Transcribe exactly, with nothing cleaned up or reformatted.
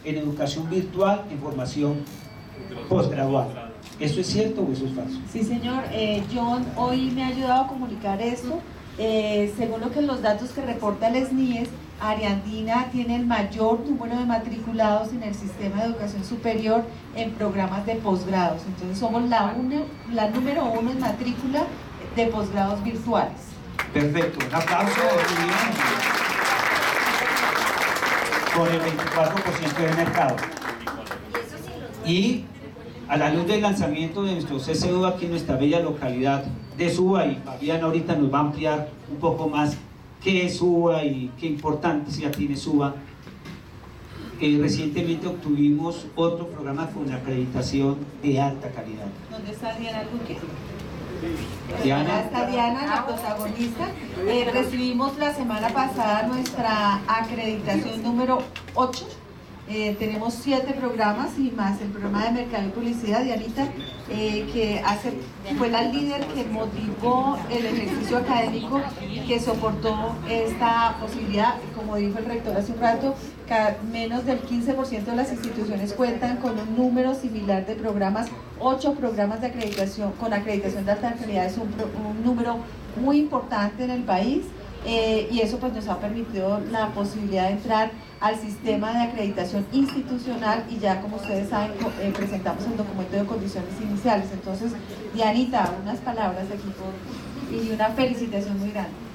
en educación virtual, en formación posgradual. ¿Eso es cierto o eso es falso? Sí, señor. Eh, John hoy me ha ayudado a comunicar esto. Eh, según lo que los datos que reporta el S N I E S, Ariandina tiene el mayor número de matriculados en el sistema de educación superior en programas de posgrados. Entonces somos la, uno, la número uno en matrícula de posgrados virtuales. Perfecto, un aplauso. Con el veinticuatro por ciento del mercado. Y a la luz del lanzamiento de nuestro C C U aquí en nuestra bella localidad de Suba, y Fabián ahorita nos va a ampliar un poco más qué es Suba y qué importancia tiene Suba. Eh, recientemente obtuvimos otro programa con acreditación de alta calidad. ¿Dónde está Diana Luque? Diana. Está Diana, la protagonista. Eh, recibimos la semana pasada nuestra acreditación número ocho. Eh, tenemos siete programas y más el programa de mercado y publicidad. Dianita, eh, que hace, fue la líder que motivó el ejercicio académico y que soportó esta posibilidad. Como dijo el rector hace un rato, menos del quince por ciento de las instituciones cuentan con un número similar de programas. Ocho programas de acreditación con acreditación de alta calidad es un, un número muy importante en el país. Eh, y eso pues nos ha permitido la posibilidad de entrar al sistema de acreditación institucional, y ya como ustedes saben eh, presentamos el documento de condiciones iniciales. Entonces, Dianita, unas palabras de aquí por, y una felicitación muy grande.